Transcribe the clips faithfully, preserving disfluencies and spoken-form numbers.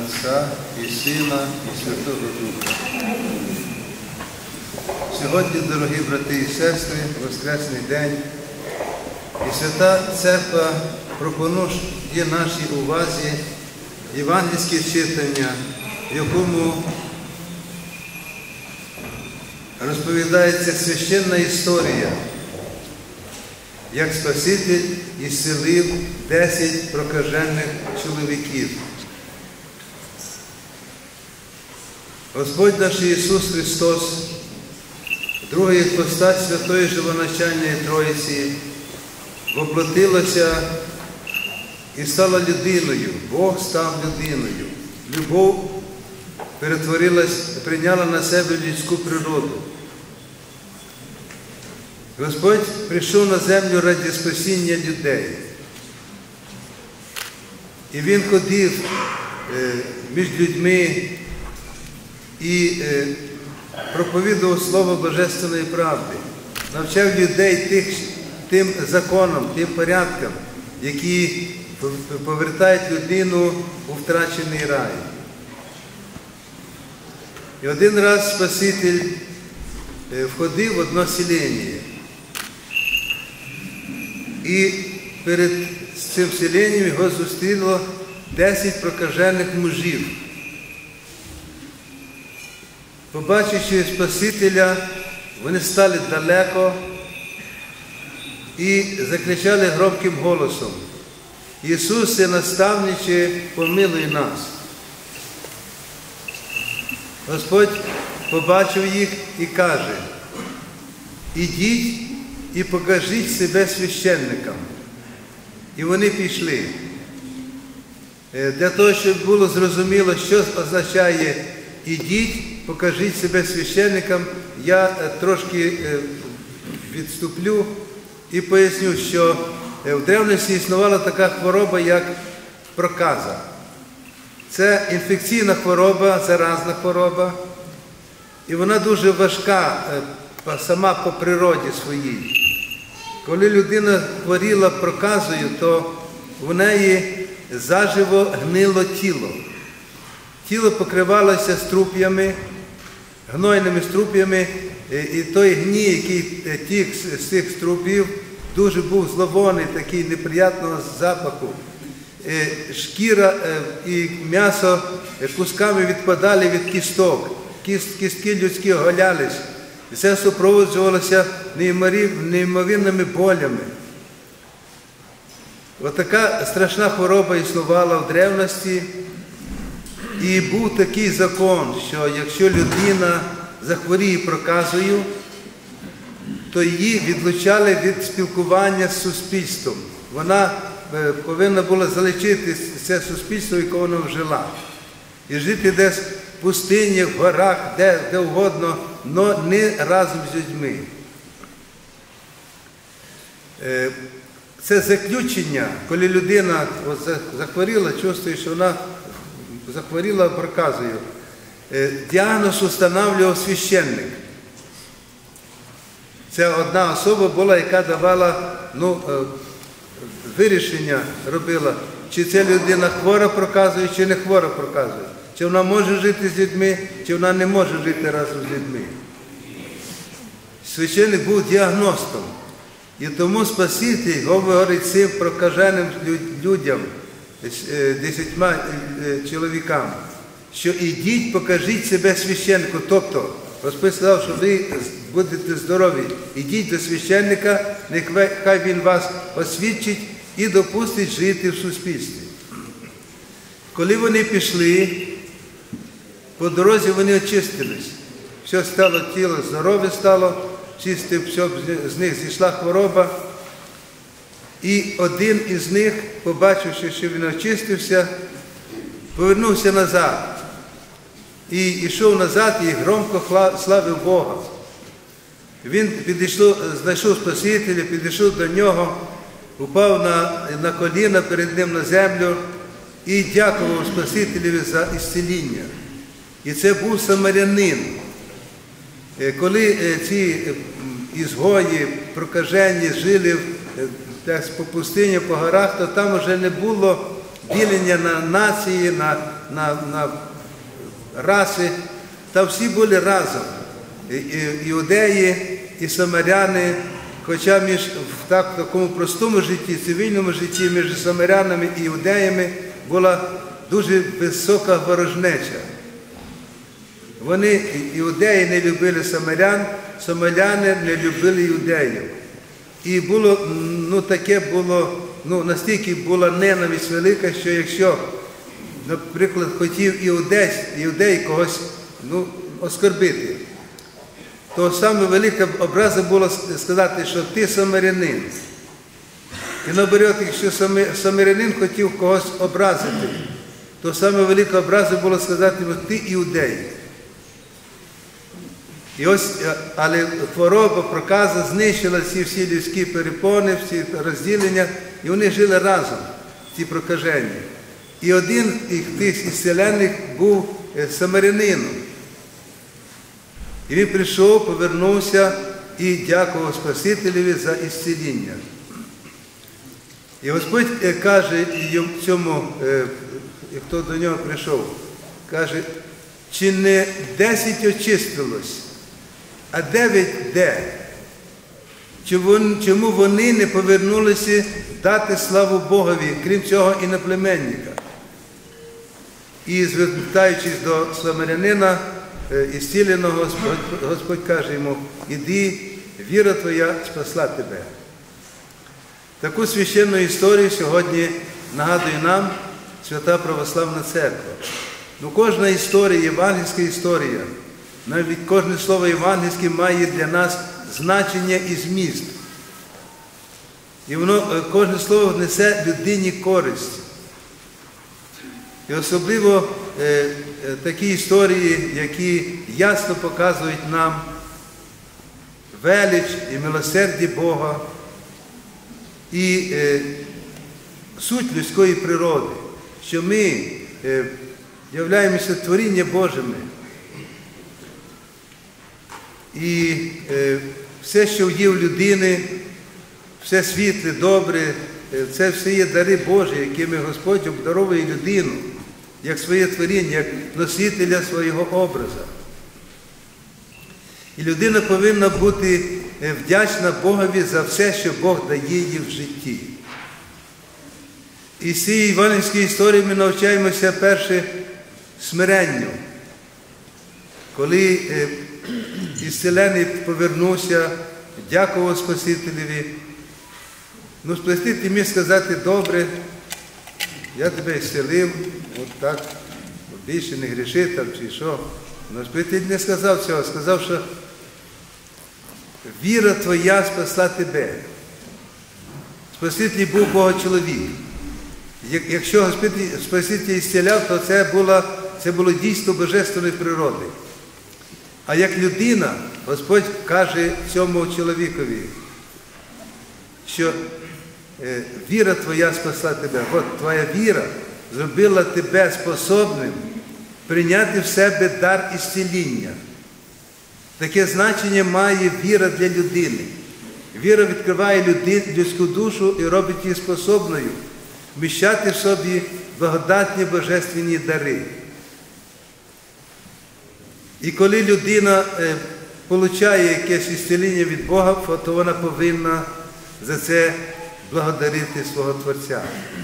Отця і Сина, і Святого Духа. Сьогодні, дорогі брати і сестри, Воскресний день, і Свята Церква пропонує нашій увазі євангельське читання, в якому розповідається священна історія, як Спаситель ісцелив десять прокажених чоловіків. Господь наш Ісус Христос, друга іпостась Святої Живоначальної Троїці, воплотилася і стала людиною. Бог став людиною. Любов перетворилась, прийняла на себе людську природу. Господь прийшов на землю ради спасіння людей. І Він ходив між людьми і проповідував Слово Божественної правди, навчав людей тих, тим законам, тим порядкам, які повертають людину у втрачений рай. І один раз Спаситель входив в одне селення. І перед цим селенням його зустріло десять прокажених мужів. Побачивши Спасителя, вони стали далеко і закричали громким голосом: «Ісусе, наставниче, помилуй нас!» Господь побачив їх і каже: «Ідіть і покажіть себе священникам». І вони пішли. Для того, щоб було зрозуміло, що означає «ідіть, покажіть себе священникам», я трошки відступлю і поясню, що в древності існувала така хвороба, як проказа. Це інфекційна хвороба, заразна хвороба, і вона дуже важка сама по природі своїй. Коли людина хворіла проказою, то в неї заживо гнило тіло. Тіло покривалося струп'ями, гнойними струп'ями, і той гній, який тік з цих струпів, дуже був зловонний, такий неприємного запаху. Шкіра і м'ясо кусками відпадали від кісток, кістки людські оголялись. І це супроводжувалося неймовірними болями. Отака страшна хвороба існувала в древності. І був такий закон, що якщо людина захворіє проказою, то її відлучали від спілкування з суспільством. Вона повинна була залишити це суспільство, в якому вона жила. І жити десь в пустині, в горах, де, де угодно, але не разом з людьми. Це заключення, коли людина захворіла, чувствує, що вона захворіла проказою. Діагноз встановлював священник. Це одна особа була, яка давала, ну, вирішення робила, чи ця людина хвора проказує, чи не хвора проказує. Чи вона може жити з людьми, чи вона не може жити разом з людьми. Священник був діагностом. І тому Спаситель говорить цим прокаженим людям, десятьма чоловікам, що ідіть, покажіть себе священнику. Тобто, Господь сказав, що ви будете здорові. Ідіть до священника, нехай він вас освідчить і допустить жити в суспільстві. Коли вони пішли, по дорозі вони очистились. Все стало тіло, здорове стало, чисте, все, з них зійшла хвороба. І один із них, побачивши, що він очистився, повернувся назад. І йшов назад і громко славив Бога. Він підійшов, знайшов Спасителя, підійшов до нього, упав на, на коліна перед ним на землю і дякував Спасителеві за ісцеління. І це був самарянин. Коли ці ізгої, прокажені, жили десь по пустині, по горах, то там вже не було ділення на нації, на, на, на раси. Там всі були разом. І, і, іудеї, і самаряни, хоча між, в так, такому простому житті, цивільному житті, між самарянами і іудеями була дуже висока ворожнеча. Вони, іудеї, не любили самарян, самаряни не любили іудеїв. І було, ну, таке було, ну, настільки була ненависть велика, що якщо, наприклад, хотів іудей, іудей когось, ну, оскорбити, то саме велика образа було сказати, що ти самарянин. І наоборот, якщо самарянин хотів когось образити, то саме велика образа було сказати, що ти іудей. І ось, але хвороба, проказа знищила ці всі людські перепони, всі розділення, і вони жили разом, ці прокажені. І один із тих ісцелених був самарянином. І він прийшов, повернувся і дякував Спасителеві за ісцеління. І Господь каже цьому, хто до нього прийшов, каже, чи не десять очистилось, а дев'ять де? Чому вони не повернулися дати славу Богові, крім цього іноплеменника? І звертаючись до самарянина, ісціленого, Господь, Господь каже йому, іди, віра твоя спасла тебе. Таку священну історію сьогодні нагадує нам Свята Православна Церква. Ну, кожна історія, євангельська історія, навіть кожне слово євангельське має для нас значення і зміст. І воно, кожне слово несе людині користь. І особливо е, такі історії, які ясно показують нам велич і милосердя Бога і е, суть людської природи, що ми е, являємося творіння Божими. І е, все, що є в людини, все світле, добре, це все є дари Божі, якими Господь обдаровує людину, як своє творіння, як носителя свого образу. І людина повинна бути вдячна Богові за все, що Бог дає їй в житті. І з цієї євангельської історії ми навчаємося перше смиренню. Коли ісцелений повернувся, дякував Спасителеві. Ну, Спаситель міг сказати, добре, я тебе ісцелив, от так, більше не гріши там чи що. Но Спаситель не сказав цього, сказав, що віра твоя спасла тебе. Спаситель був Богочоловік. Якщо Господь Спаситель ісцеляв, то це було, це було дійство божественної природи. А як людина, Господь каже цьому чоловікові, що е, віра твоя спасла тебе. От твоя віра зробила тебе способним прийняти в себе дар ісцеління. Таке значення має віра для людини. Віра відкриває людину, людську душу і робить її способною вміщати в собі благодатні божественні дари. І коли людина е, отримує якесь ісцеління від Бога, то вона повинна за це благодарити свого Творця.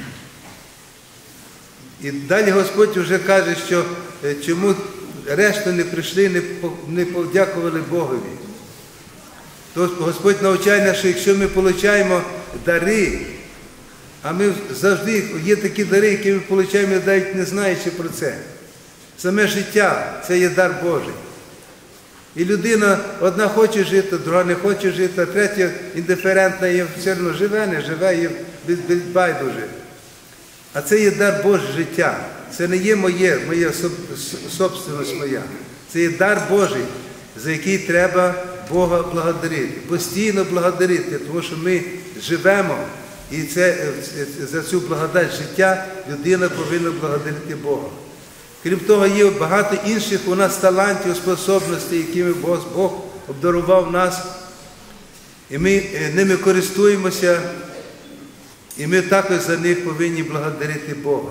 І далі Господь вже каже, що е, чому решту не прийшли, не, не подякували Богові. То Господь навчає нас, що якщо ми отримуємо дари, а ми завжди, є такі дари, які ми отримуємо, навіть не знаючи про це. Саме життя – це є дар Божий. І людина одна хоче жити, друга не хоче жити, а третя індиферентна, є все одно живе, не живе, є байдуже. А це є дар Божий життя. Це не є моє, моя собственність моя. Це є дар Божий, за який треба Бога благодарити. Постійно благодарити, тому що ми живемо, і це, за цю благодать життя людина повинна благодарити Бога. Крім того, є багато інших у нас талантів, способностей, якими Бог обдарував нас, і ми ними користуємося. І ми також за них повинні благодарити Бога.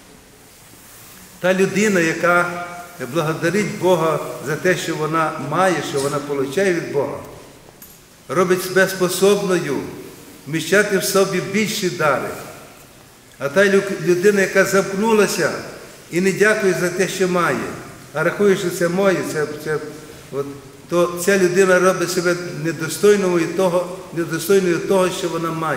Та людина, яка благодарить Бога за те, що вона має, що вона отримує від Бога, робить себе способною вміщати в собі більші дари. А та людина, яка замкнулася і не дякує за те, що має, а рахує, що це моє, це, це, от, то ця людина робить себе недостойною того, недостойною того, що вона має.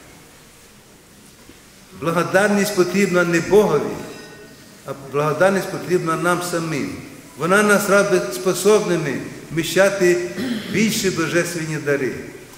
Благодарність потрібна не Богові, а благодарність потрібна нам самим. Вона нас робить способними вміщати більші божественні дари.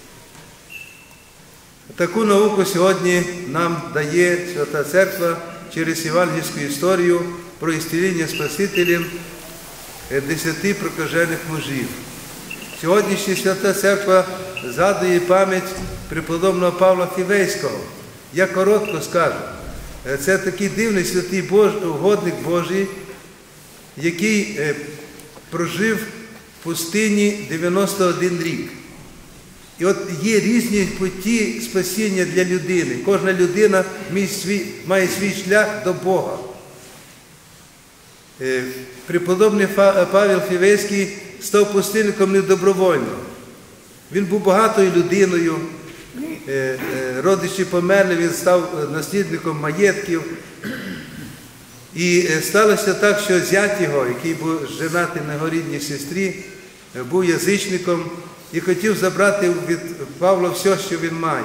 Таку науку сьогодні нам дає Свята Церква через євангельську історію про ісціління Спасителем десяти прокажених мужів. Сьогоднішня Свята Церква згадує пам'ять преподобного Павла Фівейського. Я коротко скажу. Це такий дивний святий Бож... угодник Божий, який прожив в пустині дев'яносто один рік. І от є різні путі спасіння для людини. Кожна людина має свій, має свій шлях до Бога. Преподобний Павел Фівейський став пустинником недобровольно. Він був багатою людиною, родичі померли, він став наслідником маєтків. І сталося так, що зять його, який був женатий на його рідній сестрі, був язичником і хотів забрати від Павла все, що він має.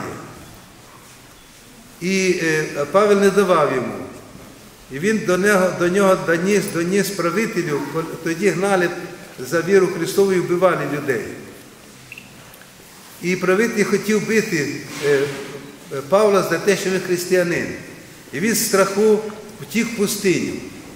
І Павел не давав йому. І він до нього, до нього доніс, доніс правителю, тоді гнали за віру Христову і вбивали людей. І правитель хотів бити Павла за те, що він християнин. І він з страху втік в пустиню.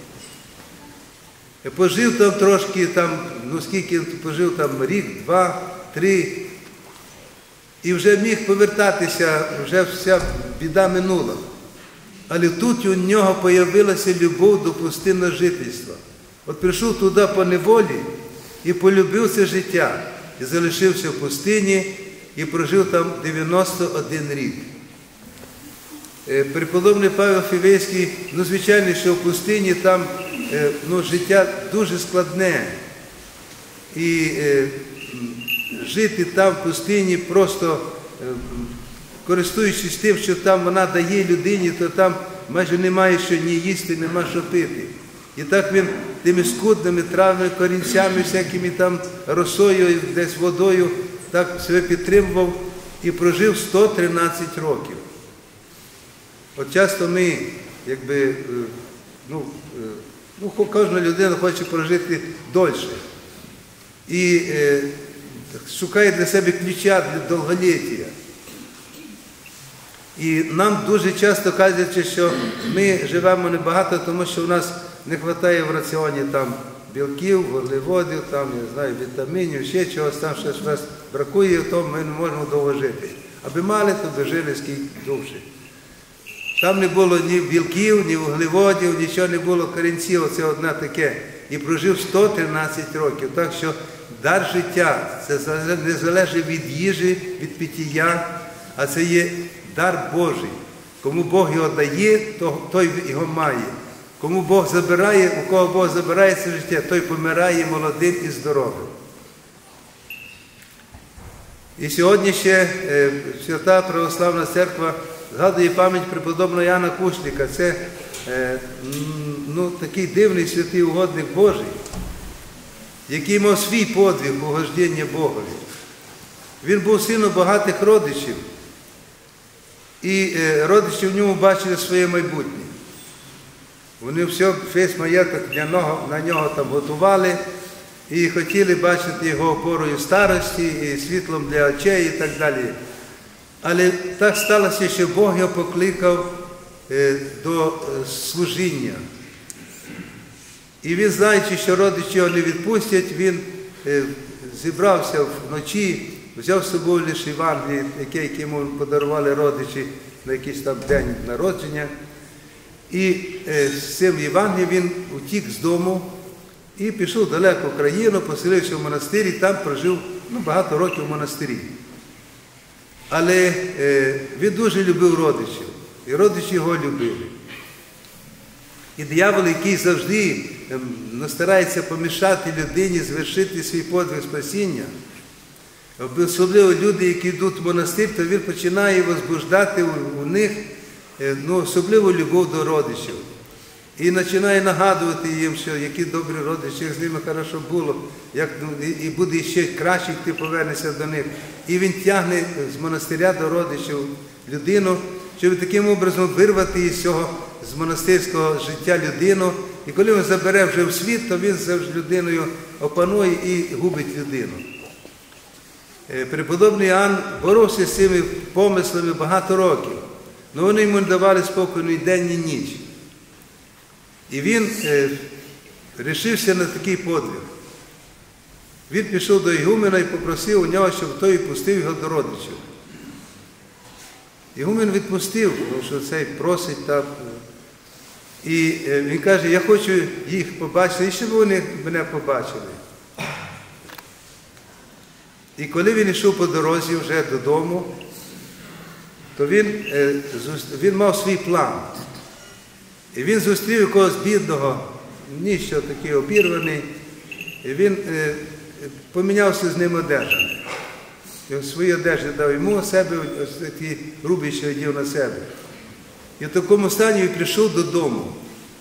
Пожив там трошки, там, ну скільки пожив, там рік, два, три. І вже міг повертатися, вже вся біда минула. Але тут у нього з'явилася любов до пустинного жительства. От прийшов туди по неволі і полюбив це життя. І залишився в пустині і прожив там дев'яносто один рік. Преподобний Павел Фівейський, ну звичайно, що в пустині там ну, життя дуже складне. І е, жити там в пустині просто е, користуючись тим, що там вона дає людині, то там майже немає що ні їсти, нема що пити. І так він тими скудними травами, корінцями, всякими там росою, десь водою, так себе підтримував і прожив сто тринадцять років. От часто ми, якби, ну, ну кожна людина хоче прожити дольше. І е, шукає для себе ключа для довголіття. І нам дуже часто кажуть, що ми живемо небагато, тому що в нас не вистачає в раціоні там білків, вуглеводів, там, я знаю, вітамінів, ще чогось там щось бракує, то ми не можемо довго жити. Аби мали, то би жили скільки довше. Там не було ні білків, ні вуглеводів, нічого не було, корінців, оце одне таке. І прожив сто тринадцять років. Так що дар життя, це не залежить від їжі, від пиття, а це є дар Божий. Кому Бог його дає, той його має. Кому Бог забирає, у кого Бог забирає це життя, той помирає молодим і здоровим. І сьогодні ще Свята Православна Церква згадує пам'ять преподобного Яна Кушліка. Це ну, такий дивний святий угодник Божий, який мав свій подвиг угождення Богові. Він був сином багатих родичів, і родичі в ньому бачили своє майбутнє. Вони все, весь маєток для нього, на нього там готували і хотіли бачити його опорою старості і світлом для очей і так далі. Але так сталося, що Бог його покликав до служіння. І він, знаючи, що родичі його не відпустять, він зібрався вночі, взяв з собою лише Євангеліє, яке йому подарували родичі на якийсь там день народження. І з цим Євангелієм він утік з дому і пішов далеко в країну, поселився в монастирі, там прожив ну, багато років в монастирі. Але він дуже любив родичів, і родичі його любили. І диявол, який завжди старається помішати людині звершити свій подвиг спасіння, особливо люди, які йдуть в монастир, то він починає возбуждати у них ну, особливу любов до родичів. І починає нагадувати їм, що які добрі родичі, як з ними хорошо було, як, ну, і буде ще краще, як ти повернешся до них. І він тягне з монастиря до родичів людину, щоб таким образом вирвати із цього з монастирського життя людину. І коли він забере вже в світ, то він завжди людиною опанує і губить людину. Преподобний Іоанн боровся з цими помислами багато років, але вони йому не давали спокою ні день, ні ніч. І він е, рішився на такий подвиг. Він пішов до ігумена і попросив у нього, щоб той пустив його до родичів. Ігумен відпустив, тому що цей просить там. І е, він каже, я хочу їх побачити, і щоб вони мене побачили. І коли він йшов по дорозі вже додому, то він, е, він мав свій план. І він зустрів якогось бідного, ніщо такий обірваний, і він е, помінявся з ним одежами. І свої одежі дав йому, а себе, ось такі грубі, що одів на себе. І в такому стані він прийшов додому.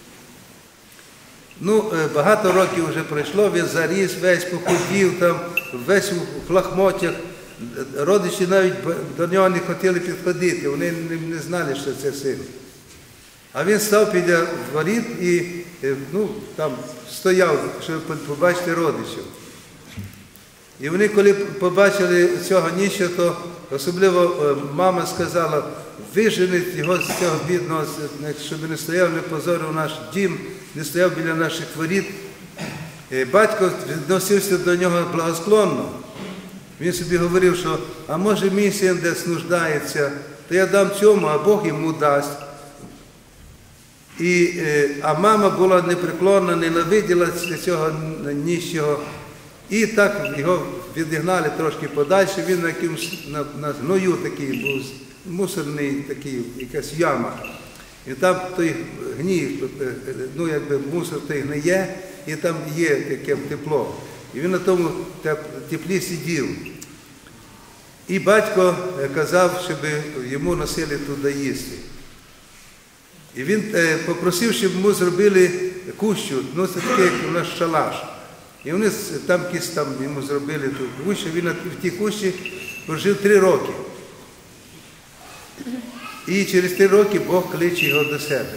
Ну, е, багато років вже пройшло, він заріс, весь похудів, там, весь у флахмотях. Родичі навіть до нього не хотіли підходити, вони не, не знали, що це син. А він став біля воріт і ну, там стояв, щоб побачити родичів. І вони, коли побачили цього ніщо, то особливо мама сказала, виженіть його з цього бідного, щоб не стояв, не позорив наш дім, не стояв біля наших воріт. І батько відносився до нього благосклонно. Він собі говорив, що, а може мій син десь нуждається, то я дам цьому, а Бог йому дасть. І, а мама була непреклонна, ненавиділа цього ніщого. І так його відігнали трошки подальше, він на якимсь, на, на гною такий був, мусорний такий, якась яма. І там той гній, ну якби мусор той гниє, і там є таке тепло. І він на тому теплі сидів. І батько казав, щоб йому носили туди їсти. І він попросив, щоб йому зробили кущу, ну це таке, як у нас шалаш. І вони там якісь там йому зробили ту кущу, він в тій кущі прожив три роки. І через три роки Бог кличе його до себе.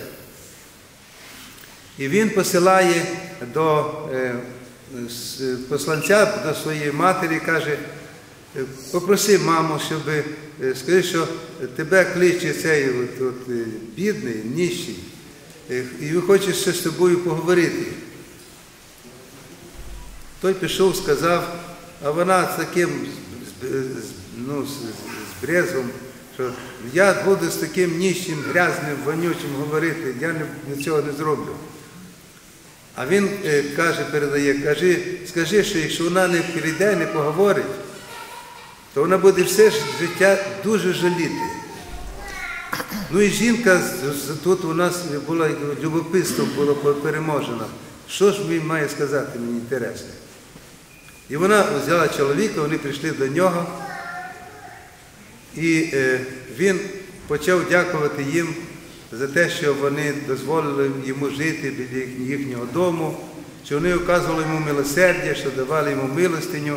І він посилає до посланця, до своєї матері, каже, попроси маму, щоб, скажи, що тебе кличе цей от, от, бідний, ніщий, і він хоче ще з тобою поговорити. Той пішов, сказав, а вона з таким, ну, з брезгом, що я буду з таким ніщим, грязним, вонючим говорити, я не, цього не зроблю. А він е, каже, передає, каже, скажи, що якщо вона не прийде, не поговорить, то вона буде все життя дуже жаліти. Ну і жінка, тут у нас було любопитство, було переможено. Що ж він має сказати, мені інтересно. І вона взяла чоловіка, вони прийшли до нього, і е, він почав дякувати їм за те, що вони дозволили йому жити біля їхнього дому, що вони оказували йому милосердя, що давали йому милостиню.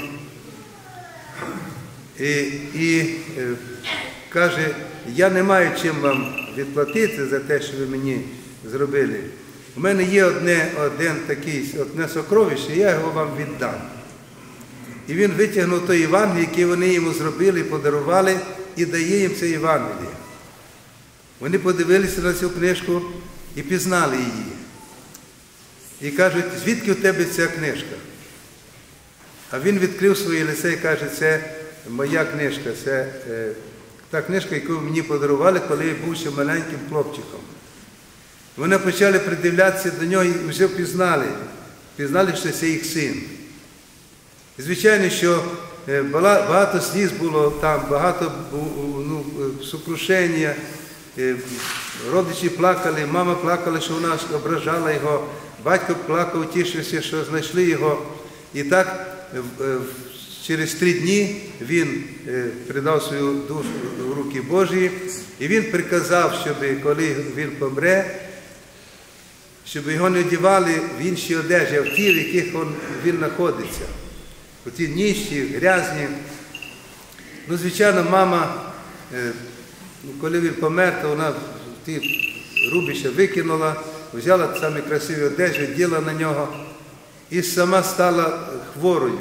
І, і е, каже, я не маю чим вам відплатити за те, що ви мені зробили. У мене є одне, один такий, одне сокровище, я його вам віддам. І він витягнув той Євангелій, який вони йому зробили, подарували, і дає їм це Євангеліє. Вони подивилися на цю книжку і пізнали її. І кажуть, звідки у тебе ця книжка? А він відкрив своє лице і каже, це моя книжка, це е, та книжка, яку мені подарували, коли я був ще маленьким хлопчиком. Вони почали придивлятися до нього і вже пізнали, пізнали, що це їх син. І звичайно, що багато сліз було там, багато ну, сокрушення. Родичі плакали, мама плакала, що вона ображала його, батько плакав, тішився, що знайшли його. І так через три дні він передав свою душу в руки Божі, і він приказав, щоб коли він помре, щоб його не одягали в інші одежі, а в ті, в яких він знаходиться. У ті ніщі, грязні. Ну, звичайно, мама, коли він помер, то вона ті рубища викинула, взяла самі красиві одежі, оділа на нього і сама стала хворою,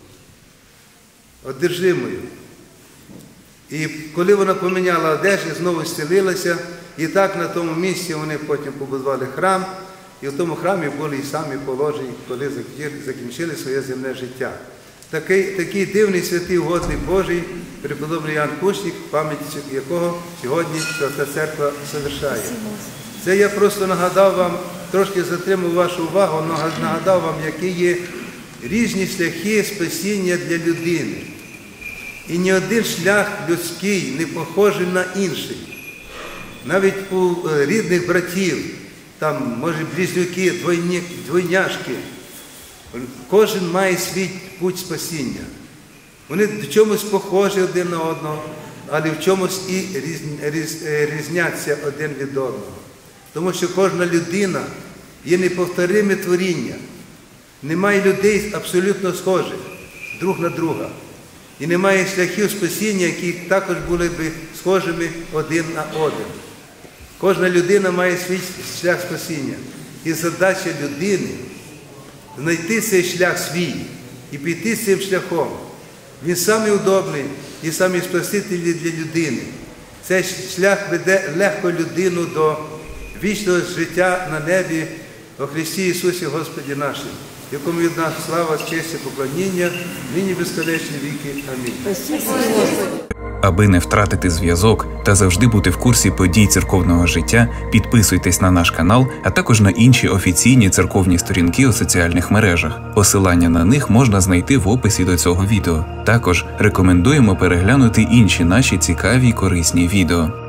одержимою. І коли вона поміняла одежі, знову зцілилася, і так на тому місці вони потім побудували храм, і в тому храмі були і самі положені, коли закінчили своє земне життя. Такий, такий дивний святий угодний Божий, преподобний Іоанн Кущник, пам'ять якого сьогодні Свята Церква совершає. Це я просто нагадав вам, трошки затримав вашу увагу, нагадав вам, які є різні шляхи спасіння для людини. І ні один шлях людський не похожий на інший. Навіть у рідних братів, там, може, близнюки, двойні, двойняшки, кожен має свій путь спасіння. Вони в чомусь похожі один на одного, але в чомусь і різ, різ, різняться один від одного. Тому що кожна людина є неповториме творіння. Немає людей абсолютно схожих друг на друга. І немає шляхів спасіння, які також були б схожими один на один. Кожна людина має свій шлях спасіння. І задача людини – знайти цей шлях свій і піти цим шляхом. Він самий удобний і самий спасительний для людини. Цей шлях веде легко людину до вічного життя на небі во Христі Ісусі Господі нашим, якому від нас слава, честь і поклоніння, нині безконечні віки. Амінь. Аби не втратити зв'язок та завжди бути в курсі подій церковного життя, підписуйтесь на наш канал, а також на інші офіційні церковні сторінки у соціальних мережах. Посилання на них можна знайти в описі до цього відео. Також рекомендуємо переглянути інші наші цікаві й корисні відео.